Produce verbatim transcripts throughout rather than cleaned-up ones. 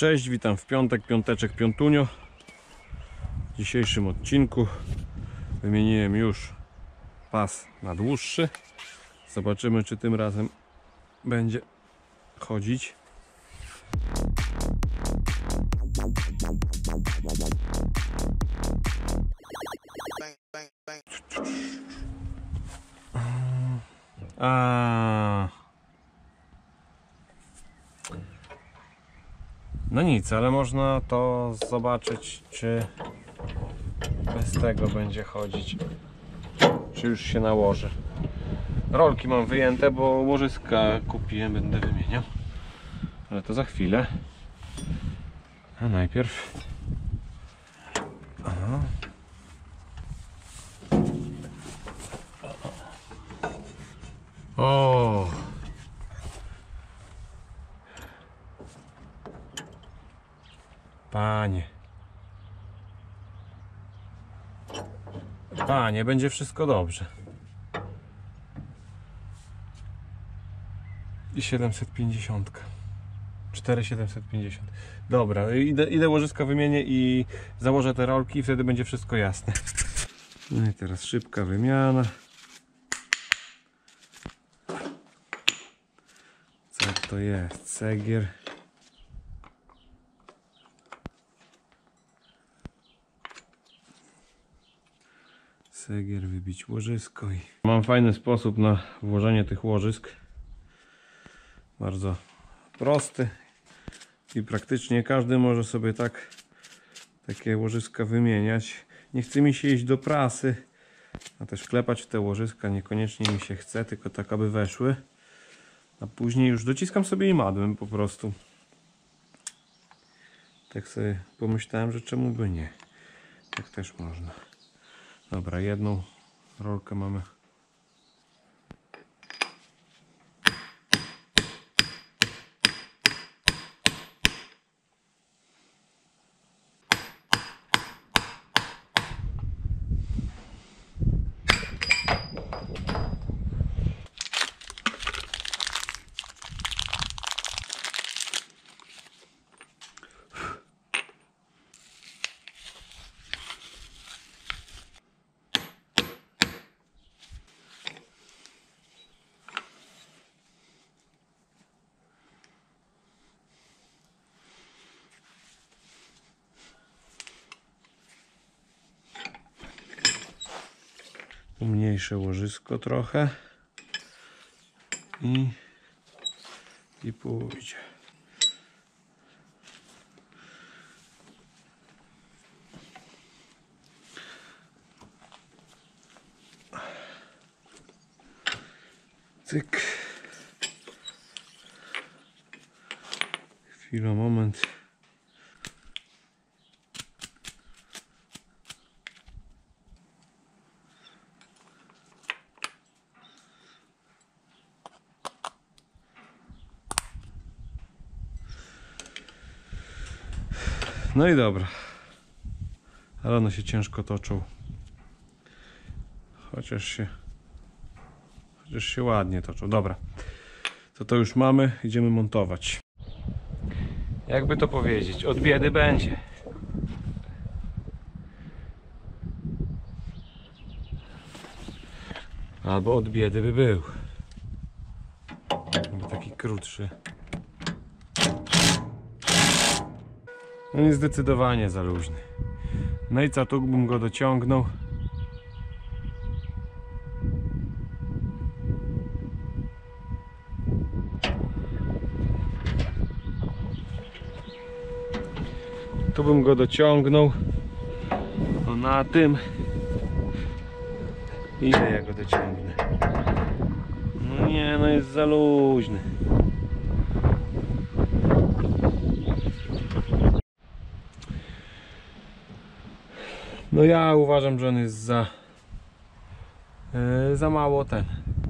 Cześć, witam w piątek, piąteczek, piątunio. W dzisiejszym odcinku wymieniłem już pas na dłuższy. Zobaczymy, czy tym razem będzie chodzić. A. No nic, ale można to zobaczyć, czy bez tego będzie chodzić, czy już się nałoży. Rolki mam wyjęte, bo łożyska kupiłem, będę wymieniał, ale to za chwilę. A najpierw aha. O! Panie. Panie, będzie wszystko dobrze. I siedemset pięćdziesiąt. cztery tysiące siedemset pięćdziesiąt. Dobra, idę, idę łożyska wymienię i założę te rolki i wtedy będzie wszystko jasne. No i teraz szybka wymiana. Co to jest? Cegier. Cegier, wybić łożysko. I mam fajny sposób na włożenie tych łożysk. Bardzo prosty i praktycznie każdy może sobie tak takie łożyska wymieniać. Nie chce mi się iść do prasy, a też klepać w te łożyska niekoniecznie mi się chce, tylko tak, aby weszły. A później już dociskam sobie i madłem po prostu. Tak sobie pomyślałem, że czemu by nie. Tak też można. Dobra, jedną rolkę mamy. Umniejszę łożysko trochę i, i pójdzie. Cyk. Chwila, moment. No i dobra, ale one się ciężko toczą, chociaż się chociaż się ładnie toczą. Dobra, to to już mamy, idziemy montować. Jakby to powiedzieć, od biedy będzie. Albo od biedy by był. Bo taki krótszy. No i zdecydowanie za luźny. No i co, tu bym go dociągnął. Tu bym go dociągnął. No na tym. Ile ja go dociągnę? No nie, no jest za luźny. No ja uważam, że on jest za yy, za mało ten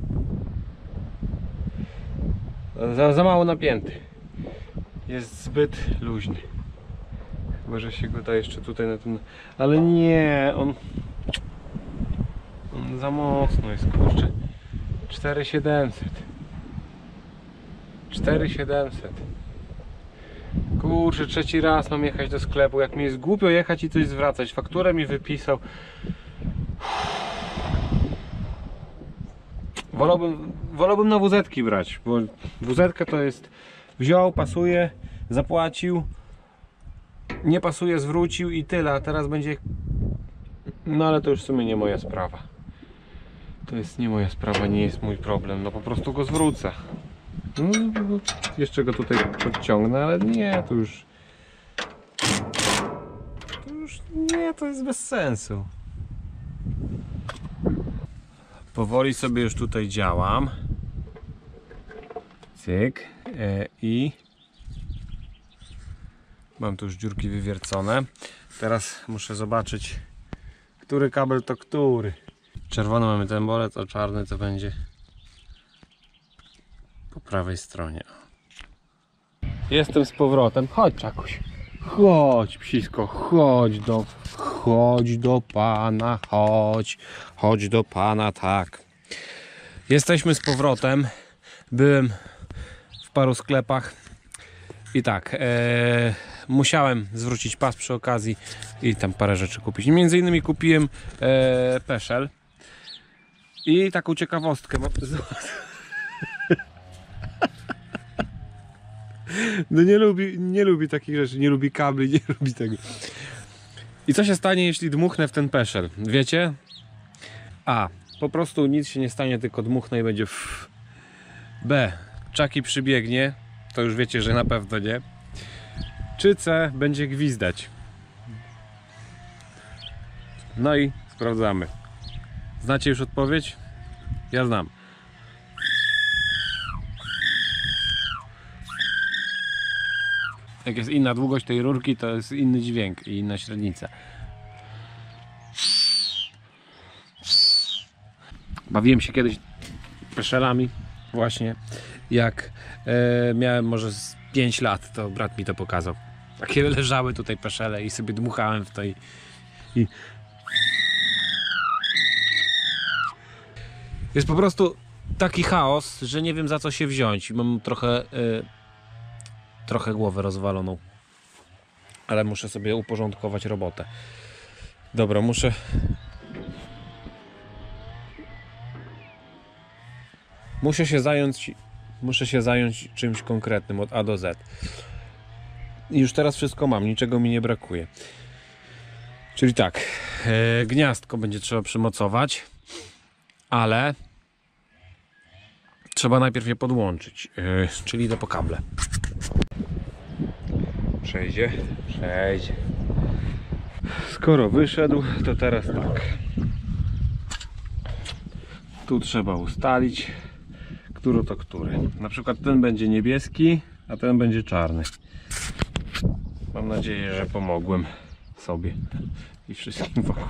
za, za mało napięty. Jest zbyt luźny. Chyba że się go da jeszcze tutaj na tym, ale nie, on, on za mocno jest, kurczę. cztery tysiące siedemset cztery tysiące siedemset. Kurczę, trzeci raz mam jechać do sklepu. Jak mi jest głupio jechać i coś zwracać. Fakturę mi wypisał. Wolałbym, wolałbym na wuzetki brać, bo wuzetkę to jest wziął, pasuje, zapłacił, nie pasuje, zwrócił i tyle, a teraz będzie... No ale to już w sumie nie moja sprawa. To jest nie moja sprawa, nie jest mój problem, no po prostu go zwrócę. No, jeszcze go tutaj podciągnę, ale nie, to już... To już nie, to jest bez sensu. Powoli sobie już tutaj działam. Cyk. E, I mam tu już dziurki wywiercone. Teraz muszę zobaczyć, który kabel to który. Czerwony mamy ten bolec, a czarny to będzie po prawej stronie. Jestem z powrotem. Chodź, Czakuś. Chodź, psisko, chodź do, chodź do pana, chodź, chodź do pana, tak. Jesteśmy z powrotem. Byłem w paru sklepach i tak, e, musiałem zwrócić pas przy okazji i tam parę rzeczy kupić. Między innymi kupiłem e, peszel i taką ciekawostkę. No nie lubi, nie lubi takich rzeczy, nie lubi kabli, nie lubi tego. I co się stanie, jeśli dmuchnę w ten peszel? Wiecie? A, po prostu nic się nie stanie, tylko dmuchnę i będzie f. B, Czaki przybiegnie, to już wiecie, że na pewno nie. Czy C, będzie gwizdać. No i sprawdzamy. Znacie już odpowiedź? Ja znam. Jak jest inna długość tej rurki, to jest inny dźwięk i inna średnica. Bawiłem się kiedyś peszelami właśnie, jak e, miałem może z pięć lat, to brat mi to pokazał. Takie leżały tutaj peszele i sobie dmuchałem w to i, i... Jest po prostu taki chaos, że nie wiem, za co się wziąć. Mam trochę e, trochę głowę rozwaloną, ale muszę sobie uporządkować robotę. Dobra, muszę muszę się zająć muszę się zająć czymś konkretnym od A do Z. I już teraz wszystko mam, niczego mi nie brakuje. Czyli tak, e, gniazdko będzie trzeba przymocować, ale trzeba najpierw je podłączyć, e, czyli idę po kable. Przejdzie, przejdzie. Skoro wyszedł, to teraz tak. Tu trzeba ustalić, który to który. Na przykład ten będzie niebieski, a ten będzie czarny. Mam nadzieję, że pomogłem sobie i wszystkim wokół.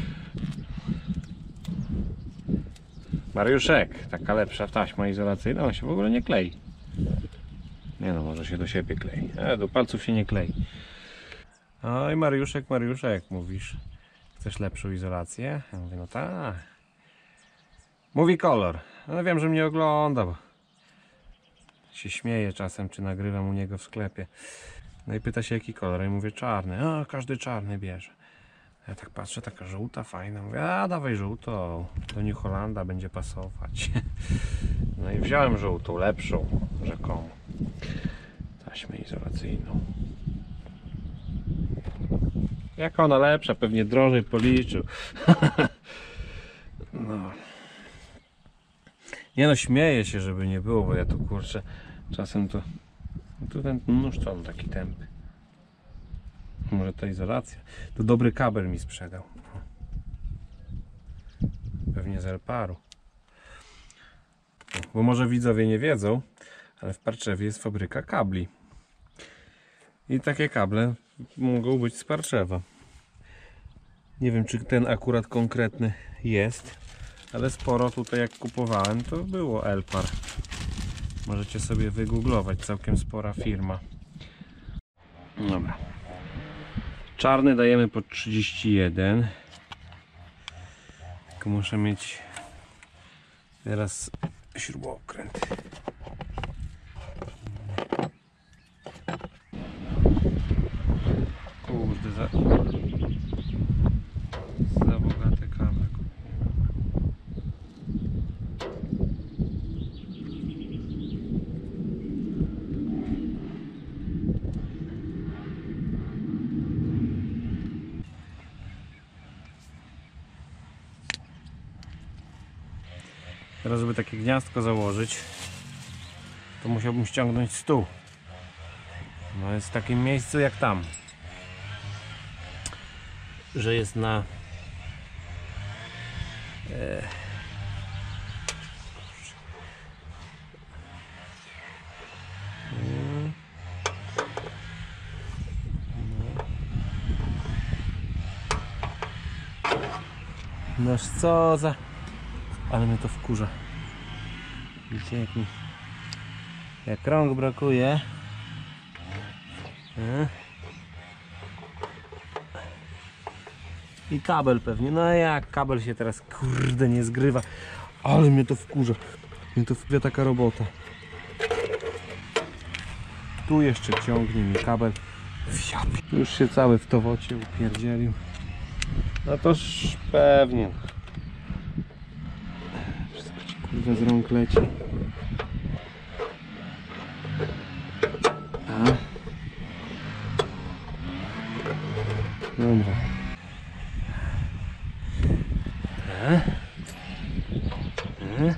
Mariuszek, taka lepsza taśma izolacyjna, on się w ogóle nie klei. Nie no, może się do siebie klei. E, do palców się nie klei. Oj, Mariuszek, Mariuszek, mówisz, chcesz lepszą izolację? Ja mówię, no tak. Mówi kolor. No wiem, że mnie ogląda, bo się śmieje czasem, czy nagrywam u niego w sklepie. No i pyta się, jaki kolor. I mówię, czarny. A, każdy czarny bierze. Ja tak patrzę, taka żółta, fajna. Mówię, a dawaj żółtą. Do New Hollanda będzie pasować. No i wziąłem żółtą, lepszą, rzekomo. Taśmę izolacyjną. Jak ona lepsza, pewnie drożej policzył. No. Nie no, śmieję się, żeby nie było, bo ja tu kurczę, czasem to... Tu ten nóż to on taki tępy. Może to izolacja. To dobry kabel mi sprzedał. Pewnie z Elparu. Bo może widzowie nie wiedzą, ale w Parczewie jest fabryka kabli. I takie kable mogą być z Parczewa. Nie wiem, czy ten akurat konkretny jest, ale sporo tutaj jak kupowałem, to było Elpar. Możecie sobie wygooglować, całkiem spora firma. Dobra. Czarny dajemy po trzydzieści jeden. Tylko muszę mieć teraz śrubokręt. za, za bogaty kabel. Teraz, żeby takie gniazdko założyć, to musiałbym ściągnąć stół. No jest w takim miejscu jak tam, że jest na e, noż co za... Ale mnie to wkurza. Widzicie, jak mi... jak rąk brakuje. I kabel pewnie. No jak kabel się teraz kurde nie zgrywa. Ale mnie to wkurza. Mnie to wkurza taka robota. Tu jeszcze ciągnie mi kabel. Już się cały w towocie upierdzielił. No toż pewnie. Wszystko ci kurde z rąk leci. A. Dobra. A. A.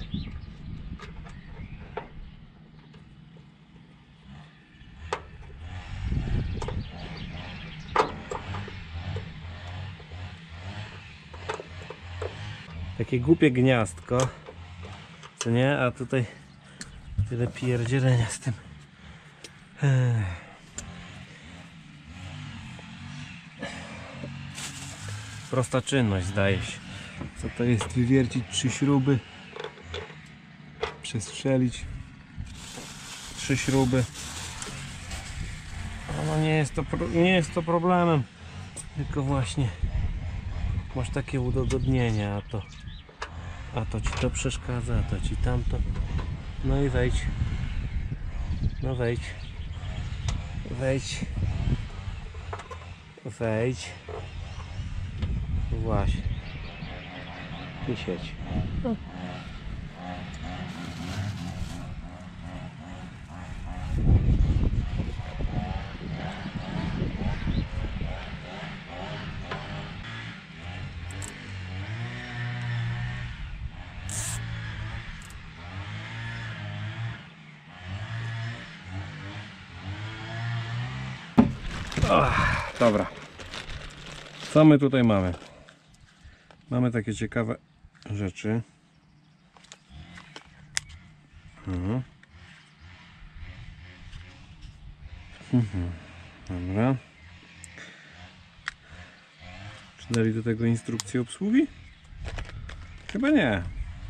Takie głupie gniazdko, co nie? A tutaj tyle pierdzielenia z tym. Ech. Prosta czynność, zdaje się. Co to jest? Wywiercić trzy śruby, przestrzelić trzy śruby. No nie jest to, nie jest to problemem, tylko właśnie masz takie udogodnienia, a to a to ci to przeszkadza, a to ci tamto. No i wejdź, no wejdź, wejdź, wejdź. Właśnie. I sieć. No. Ach, dobra. Co my tutaj mamy? Mamy takie ciekawe rzeczy. Mhm. Mhm. Dobra. Czy dali do tego instrukcję obsługi? Chyba nie.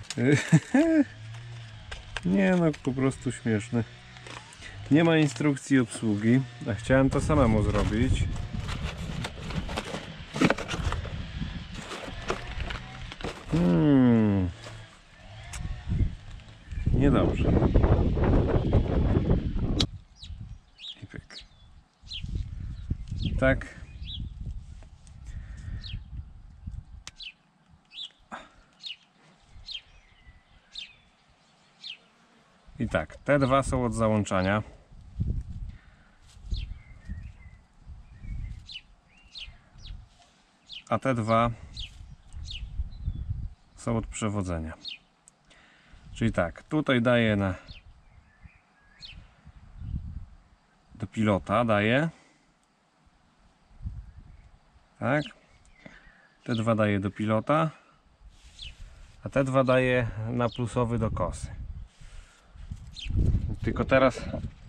Nie no, po prostu śmieszne. Nie ma instrukcji obsługi, a chciałem to samemu zrobić. Hmm. Niedobrze. I pyk. Tak. I tak, te dwa są od załączania. A te dwa są od przewodzenia. Czyli tak, tutaj daję na do pilota daję. Tak. Te dwa daję do pilota, a te dwa daję na plusowy do kosy. Tylko teraz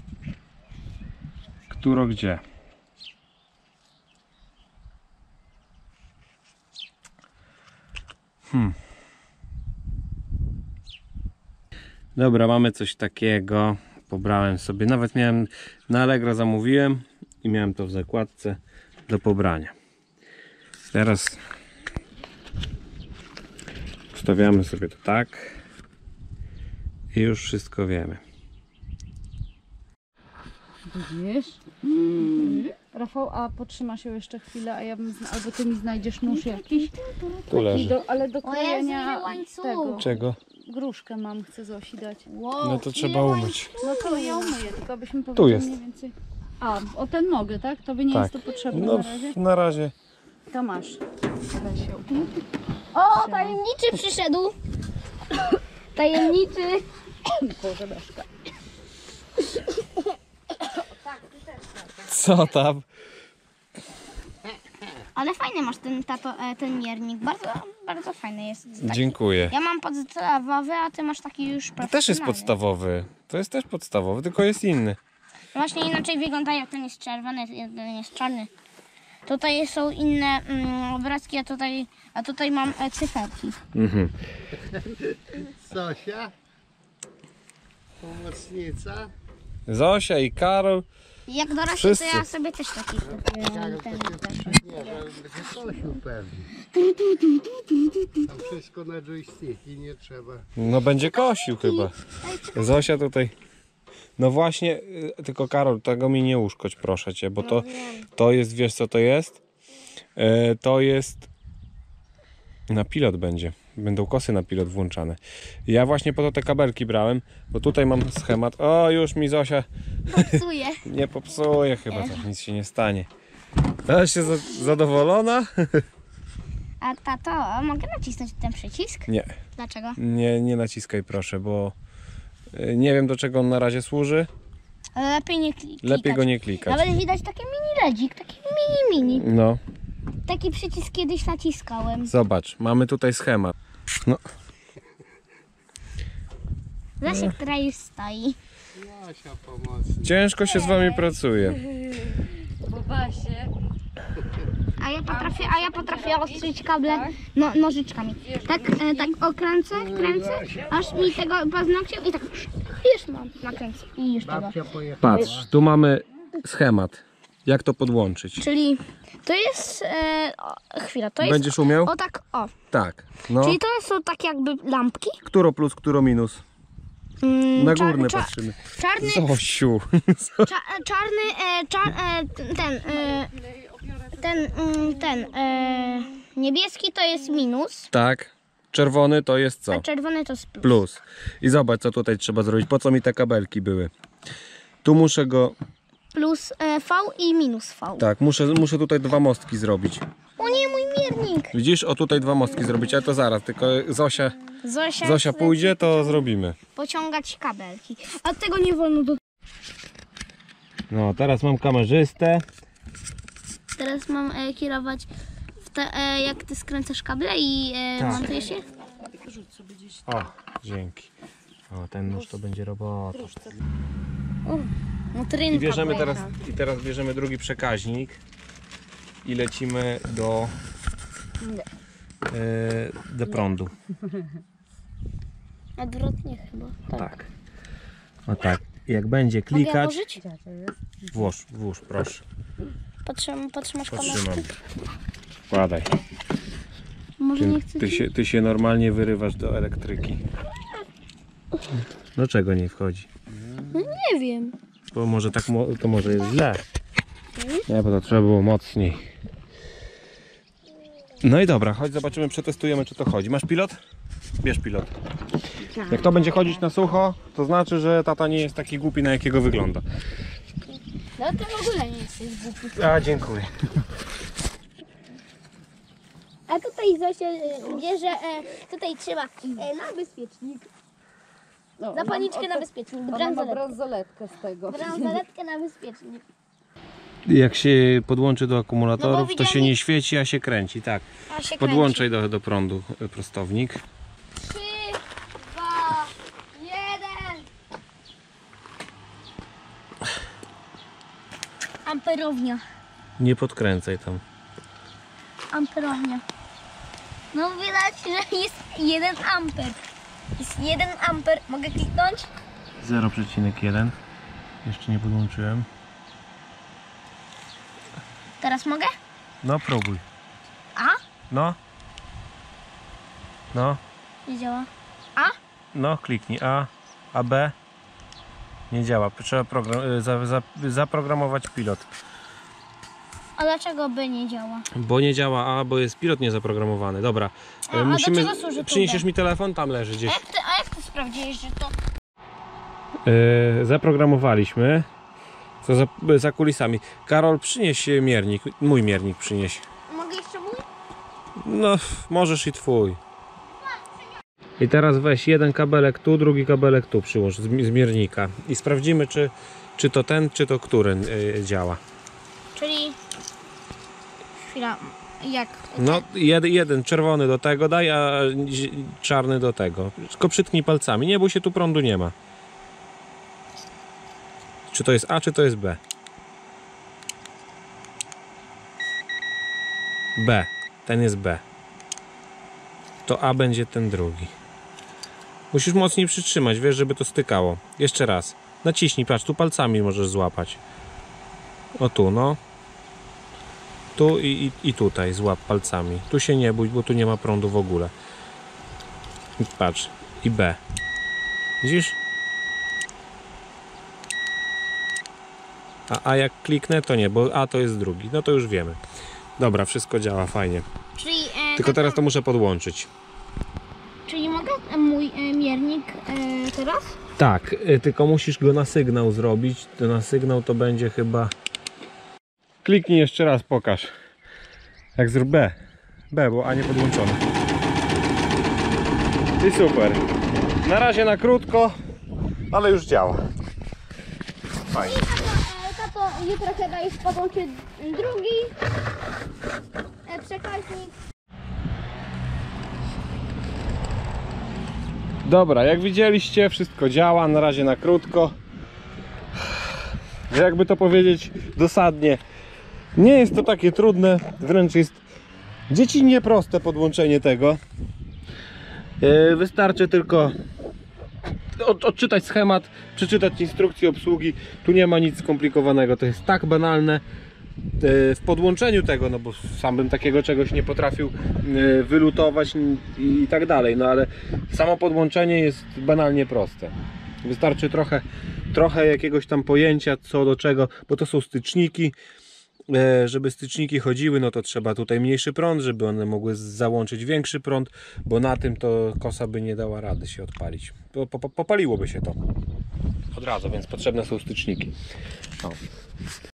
któro gdzie? Hmm. Dobra, mamy coś takiego. Pobrałem sobie, nawet miałem na Allegro, zamówiłem i miałem to w zakładce do pobrania. Teraz ustawiamy sobie to tak i już wszystko wiemy. Widzisz? Mm. Rafał, a potrzyma się jeszcze chwilę, a ja bym zna... albo ty mi znajdziesz nóż jakiś. Tu leży. Do, ale do O Jezu, krojenia ile łańcuch. tego. Czego? Gruszkę mam, chcę Zosi dać. Wow, No to ile trzeba umyć. No to ja umyję, tylko byśmy Tu powiedzieli jest. mniej więcej. A, o ten mogę, tak? To by nie Tak. jest to potrzebne No na razie? na razie. To masz. Weź ją. O, tajemniczy przyszedł. Tajemniczy. Boże, Leszka. Co tam? Ale fajny masz ten, tato, e, ten miernik. Bardzo, bardzo fajny jest. Taki. Dziękuję. Ja mam podstawowy, a ty masz taki już To też jest profesjonalny. podstawowy. To jest też podstawowy, tylko jest inny. Właśnie inaczej wygląda, jak ten jest czerwony, ten jest czarny. Tutaj są inne mm, obrazki, a tutaj, a tutaj mam e, cyferki. Mhm. Zosia, pomocnica. Zosia i Karol. Jak dorośnie, Wszyscy. to ja sobie też taki kupiłem. Ten, ten. Nie, że będzie kosił pewnie. Tam wszystko na joysticki, nie trzeba. No będzie kosił chyba. Zosia tutaj. No właśnie, y, tylko Karol, tego mi nie uszkodź, proszę cię, bo to, to jest, wiesz co to jest? E, to jest na pilot będzie. Będą kosy na pilot włączane. Ja właśnie po to te kabelki brałem, bo tutaj mam schemat. O, już mi Zosia Popsuje. nie popsuje chyba, to nic się nie stanie. Ale się za, zadowolona? A tato, a mogę nacisnąć ten przycisk? Nie, Dlaczego? nie, nie naciskaj proszę, bo y, nie wiem do czego on na razie służy. Ale lepiej nie klikać. Lepiej go nie klikać. Nawet widać taki mini ledzik, taki mini mini. No, Taki przycisk kiedyś naciskałem. zobacz, mamy tutaj schemat. No, Zosia, która już stoi. Zosia, pomocnica. ciężko się z wami pracuje. Bobasie. A ja potrafię, a ja potrafię ostrzyć kable no, nożyczkami. Tak, e, tak okręcę, kręcę, aż mi tego paznokciem i tak już mam nakręcę i już tego. Babcia pojechała. Patrz, tu mamy schemat. Jak to podłączyć? Czyli to jest, e, o, chwila, to jest Będziesz umiał? o tak, o. Tak. No, Czyli to są tak jakby lampki. któro plus, któro minus? Mm, Na czar- górne cza- patrzymy. Czarny, Zosiu. cza, czarny, e, czar, e, ten, e, ten, mm, ten, e, niebieski to jest minus, Tak. Czerwony to jest a co? czerwony to jest plus. Plus. I zobacz co tutaj trzeba zrobić. Po co mi te kabelki były? Tu muszę go... Plus e, V i minus V. Tak, muszę, muszę tutaj dwa mostki zrobić. O nie, mój miernik. Widzisz? O tutaj dwa mostki zrobić, ale to zaraz. Tylko Zosia, Zosia, Zosia chce pójdzie, to zrobimy. pociągać kabelki. A tego nie wolno do... No, teraz mam kamerzystę. Teraz mam e, kierować w te, e, jak ty skręcasz kable i e, Tak. montujesz je? O, dzięki. O, ten nóż to będzie robota. Motorynka I bierzemy pojechała. teraz, i teraz bierzemy drugi przekaźnik i lecimy do, e, do prądu. Odwrotnie chyba. Tak. Tak. O tak. Jak będzie Mogę ja klikać, włożyć? włóż, włóż, proszę. Patrzę, patrzymasz kamerę. Potrzymam. Wkładaj. Może nie Ty, chcę ty, ci... się, ty się normalnie wyrywasz do elektryki. Dlaczego nie wchodzi? Nie wiem. Bo może tak, mo- to może jest źle. Nie, bo to trzeba było mocniej. No i dobra, chodź zobaczymy, przetestujemy czy to chodzi. Masz pilot? Bierz pilot. Jak to będzie chodzić na sucho, to znaczy, że tata nie jest taki głupi, na jakiego wygląda. No ty w ogóle nie jesteś głupi. A, dziękuję. A tutaj Zosia e, bierze, e, tutaj trzeba e, na bezpiecznik. No, Zapalniczkę na bezpiecznik. Ona ma Bransoletkę. bransoletkę z tego. Bransoletkę na bezpiecznik. Jak się podłączy do No akumulatorów, bo to widziałem- się nie świeci, a się kręci. Tak. A się Podłączaj do, do prądu e, prostownik. Trzy, dwa, jeden. Amperownia. Nie podkręcaj tam. Amperownia. No widać, że jest jeden amper. Jest jeden amper. Mogę kliknąć? zero przecinek jeden. Jeszcze nie podłączyłem. Teraz mogę? No próbuj. A? No. No. Nie działa. No, kliknij A, a B nie działa. Trzeba program, za, za, zaprogramować pilot. A dlaczego by nie działa? Bo nie działa A, bo jest pilot niezaprogramowany. Dobra, A, a musimy... do czego służy tu Przyniesiesz B? mi telefon? Tam leży A gdzieś. jak ty, a jak ty sprawdziłeś, że to... Yy, zaprogramowaliśmy. Co za, za kulisami. Karol, przynieś miernik. Mój miernik przynieś. Mogę jeszcze mój? No, możesz i twój. I teraz weź jeden kabelek tu, drugi kabelek tu przyłóż z, z miernika. I sprawdzimy, czy, czy to ten, czy to który yy, działa. Czyli... Chwila, jak? No, jed, jeden czerwony do tego daj, a czarny do tego. Tylko przytknij palcami. Nie bój się, tu prądu nie ma. Czy to jest A, czy to jest B? B. Ten jest B. To A będzie ten drugi. Musisz mocniej przytrzymać, wiesz, żeby to stykało. Jeszcze raz. Naciśnij, patrz, tu palcami możesz złapać. O tu, no. Tu i, i, i tutaj złap palcami. Tu się nie bój, bo tu nie ma prądu w ogóle. I patrz. I B. Widzisz? A, a jak kliknę, to nie, bo A to jest drugi. No to już wiemy. Dobra, wszystko działa fajnie. Czyli... E, Tylko teraz to muszę podłączyć. Czyli mogę e, mój e, miernik e, teraz? Tak, y, tylko musisz go na sygnał zrobić. To na sygnał to będzie chyba... Kliknij jeszcze raz, pokaż. Jak zrób B. B, bo A nie podłączone. I super. Na razie na krótko, ale już działa. Fajnie. Tato, tato jutro chyba już podłączy drugi e, przekaźnik. Dobra, jak widzieliście, wszystko działa, na razie na krótko. Jakby to powiedzieć dosadnie, nie jest to takie trudne, wręcz jest dziecinnie proste podłączenie tego. Yy, wystarczy tylko od, odczytać schemat, przeczytać instrukcję obsługi. Tu nie ma nic skomplikowanego, to jest tak banalne. W podłączeniu tego, no bo sam bym takiego czegoś nie potrafił wylutować i tak dalej, no ale samo podłączenie jest banalnie proste. Wystarczy trochę, trochę jakiegoś tam pojęcia co do czego, bo to są styczniki. Żeby styczniki chodziły, no to trzeba tutaj mniejszy prąd, żeby one mogły załączyć większy prąd, bo na tym to kosa by nie dała rady się odpalić. Popaliłoby się to od razu, więc potrzebne są styczniki. O.